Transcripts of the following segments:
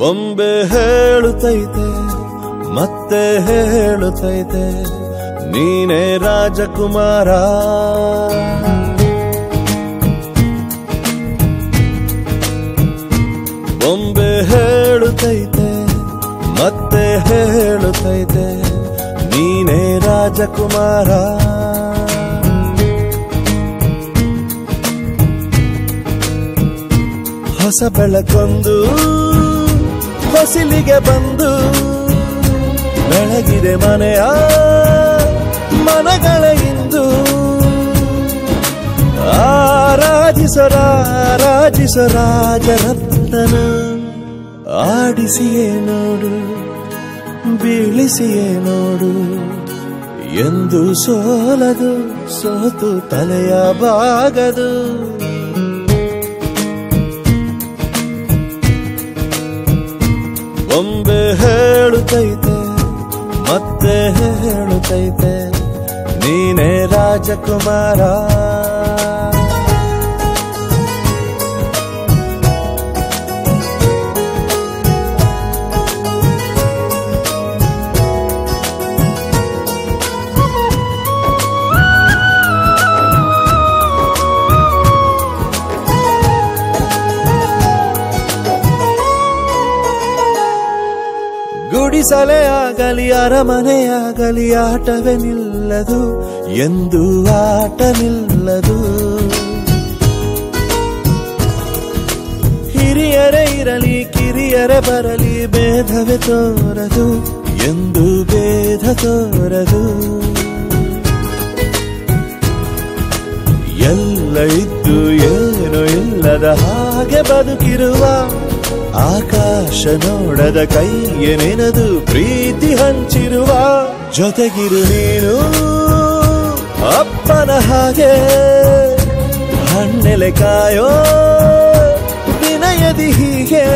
ಬೊಂಬೆ ಹೇಳುತ್ತೈತೆ ಮತ್ತೆ ಹೇಳುತ್ತೈತೆ ನೀನೇ ರಾಜಕುಮಾರ. ಬೊಂಬೆ ಹೇಳುತ್ತೈತೆ ಮತ್ತೆ ಹೇಳುತ್ತೈತೆ ನೀನೇ ರಾಜಕುಮಾರ. ಹೊಸ ಬೆಳಕೊಂದು ಹೊಸಿಲಿಗೆ ಬಂದು ಬೆಳಗಿದೆ ಮನೆಯ ಮನಗಳ ಇಂದು. ಆರಾಜಿಸೋ ರಾಜರತ್ನನ ಆಡಿಸಿಯೇ ನೋಡು ಬೀಳಿಸಿಯೇ ನೋಡು ಎಂದು ಸೋಲದು ಸೋತು ತಲೆಯ ಬಾಗದು. ಬೊಂಬೆ ಹೇಳುತ್ತೈತೆ ಮತ್ತೆ ಹೇಳುತ್ತೈತೆ ನೀನೇ ರಾಜಕುಮಾರ. ಗುಡಿಸಲೇ ಆಗಲಿ ಅರಮನೆಯಾಗಲಿ ಆಟವೇ ನಿಲ್ಲದು ಎಂದು ಆಟ ನಿಲ್ಲದು. ಹಿರಿಯರೇ ಇರಲಿ ಕಿರಿಯರೇ ಬರಲಿ ಭೇದವೇ ತೋರದು ಎಂದು ಭೇದ ತೋರದು. ಎಲ್ಲ ಇದ್ದು ಏನೋ ಇಲ್ಲದ ಹಾಗೆ ಬದುಕಿರುವ ಆಕಾಶ ನೋಡದ ಕೈಗೆ ನೆನೆದು ಪ್ರೀತಿ ಹಂಚಿರುವ ಜೊತೆಗಿರು ನೀನು ಅಪ್ಪನ ಹಾಗೆ ಹಣ್ಣೆಲೆ ಕಾಯೋ ವಿನಯದಿ ಹೀಗೆ.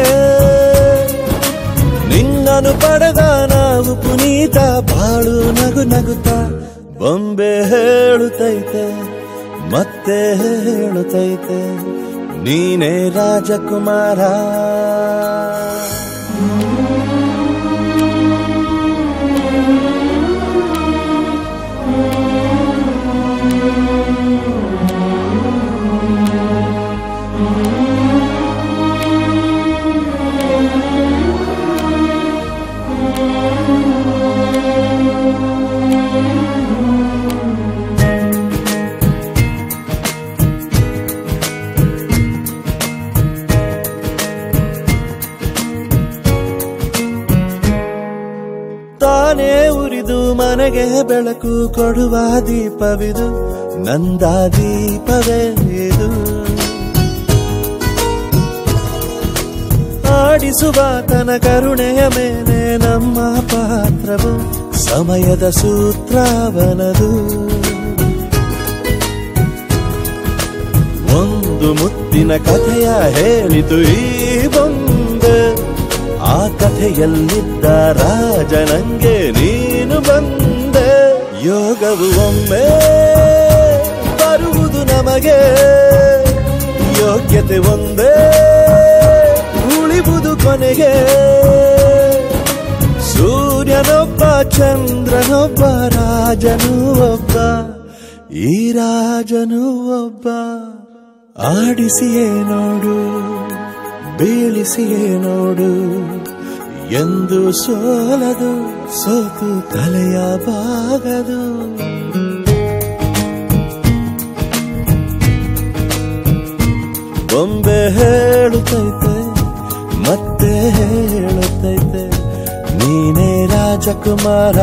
ನಿನ್ನನು ಪಡೆದ ನಾವು ಪುನೀತ ಬಾಳು ನಗು ನಗುತ್ತ. ಬೊಂಬೆ ಹೇಳುತ್ತೈತೆ ಮತ್ತೆ ಹೇಳುತ್ತೈತೆ ನೀನೇ ರಾಜಕುಮಾರ. ತಾನೇ ಉರಿದು ಮನೆಗೆ ಬೆಳಕು ಕೊಡುವ ದೀಪವಿದು ನಂದ ದೀಪವೇ ಇದು. ಆಡಿಸುವ ತನ ಕರುಣೆಯ ಮೇಲೆ ನಮ್ಮ ಪಾತ್ರವು ಸಮಯದ ಸೂತ್ರವನದು. ಒಂದು ಮುತ್ತಿನ ಕಥೆಯ ಹೇಳಿತು ಈ ಬೊಂಬೆ. ಆ ಕಥೆಯಲ್ಲಿದ್ದ ರಾಜ ನಂಗೆ ನೀನು ಬಂದೆ. ಯೋಗವು ಒಮ್ಮೆ ಬರುವುದು ನಮಗೆ ಯೋಗ್ಯತೆ ಒಂದೇ ಉಳಿವುದು ಕೊನೆಗೆ. ಸೂರ್ಯನೊಬ್ಬ ಚಂದ್ರನೊಬ್ಬ ರಾಜನೂ ಒಬ್ಬ ಈ ರಾಜನೂ ಒಬ್ಬ. ಆಡಿಸಿಯೇ ನೋಡು ಬೀಳಿಸಿಯೇ ನೋಡು ಎಂದು ಸೋಲದು ಸೋತು ತಲೆಯ ಬಾಗದು. ಬೊಂಬೆ ಹೇಳುತ್ತೈತೆ ಮತ್ತೆ ಹೇಳುತ್ತೈತೆ ನೀನೇ ರಾಜಕುಮಾರ.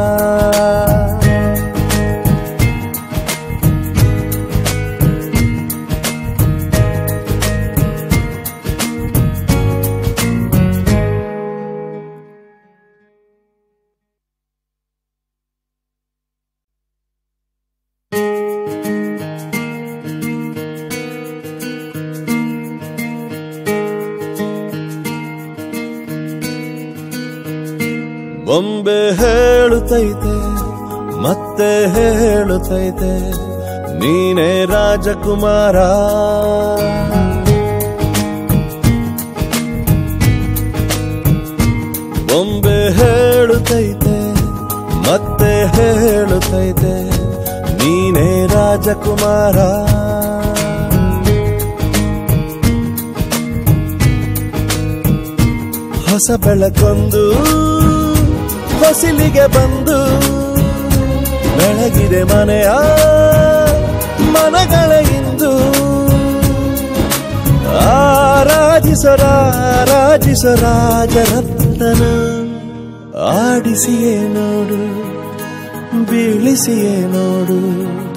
ಬೊಂಬೆ ಹೇಳುತ್ತೈತೆ ಮತ್ತೆ ಹೇಳುತ್ತೈತೆ ನೀನೇ ರಾಜಕುಮಾರ. ಬೊಂಬೆ ಹೇಳುತ್ತೈತೆ ಮತ್ತೆ ಹೇಳುತ್ತೈತೆ ನೀನೇ ರಾಜಕುಮಾರ. ಹೊಸ ಬೆಳಕೊಂದು ಹೊಸಿಲಿಗೆ ಬಂದು ಬೆಳಗಿದೆ ಮನೆಯ ಮನಗಳ ಇಂದು. ಆರಾಜಿಸೋ ರಾಜರತ್ನನ ಆಡಿಸಿಯೇ ನೋಡು ಬೀಳಿಸಿಯೇ ನೋಡು.